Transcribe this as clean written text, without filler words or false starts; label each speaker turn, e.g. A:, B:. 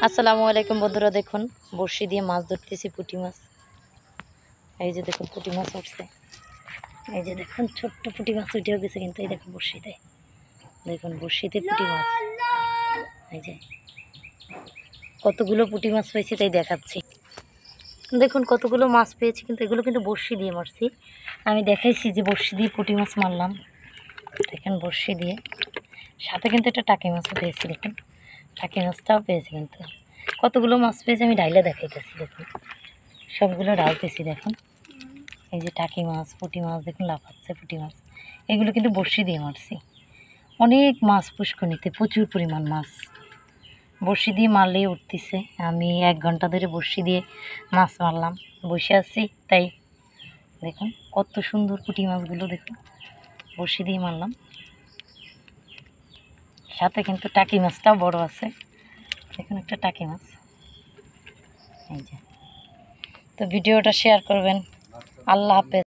A: আসসালামু আলাইকুম বন্ধুরা, দেখুন বড়শি দিয়ে মাছ ধরতেছি, পুঁটি মাছ। এই যে দেখুন পুঁটি মাছ উঠছে, এই যে দেখুন ছোট্ট পুঁটি মাছ উঠেও গেছে, কিন্তু এই দেখুন বড়শিতে, দেখুন বড়শিতে পুঁটি মাছ। এই যে কতগুলো পুঁটি মাছ পেয়েছি তাই দেখাচ্ছি। দেখুন কতগুলো মাছ পেয়েছি, কিন্তু এগুলো কিন্তু বড়শি দিয়ে মারছি। আমি দেখাইছি যে বড়শি দিয়ে পুঁটি মাছ মারলাম, দেখেন বড়শি দিয়ে। সাথে কিন্তু একটা টাকি মাছও পেয়েছি, দেখুন টাকি মাছটাও পেয়েছি। কিন্তু কতগুলো মাছ পেয়েছি আমি ডাইলে দেখাইতেছি, দেখুন সবগুলো ডালতেছি। দেখুন এই যে টাকি মাছ, পুঁটি মাছ, দেখুন লাফাচ্ছে পুঁটি মাছ। এগুলো কিন্তু বড়শি দিয়ে মারছি। অনেক মাছ পুষ্করণীতে, প্রচুর পরিমাণ মাছ বড়শি দিয়ে মারলেই উঠতেছে। আমি 1 ঘন্টা ধরে বড়শি দিয়ে মাছ মারলাম, বসে আছি তাই। দেখুন কত সুন্দর পুঁটি মাছগুলো, দেখুন বড়শি দিয়ে মারলাম। সাথে কিন্তু টাকি মাছটাও বড় আছে, দেখুন একটা টাকি মাছ। এই যে, তো ভিডিওটা শেয়ার করবেন। আল্লাহ হাফেজ।